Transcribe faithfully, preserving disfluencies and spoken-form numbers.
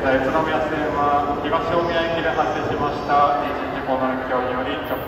在宇都宮線は東大宮駅で発生しました人身事故の影響により